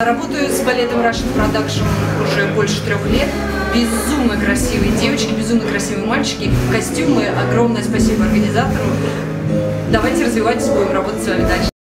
Работаю с балетом Russian Production уже больше 3 лет. Безумно красивые девочки, безумно красивые мальчики, костюмы. Огромное спасибо организатору. Давайте развивайтесь, будем работать с вами дальше.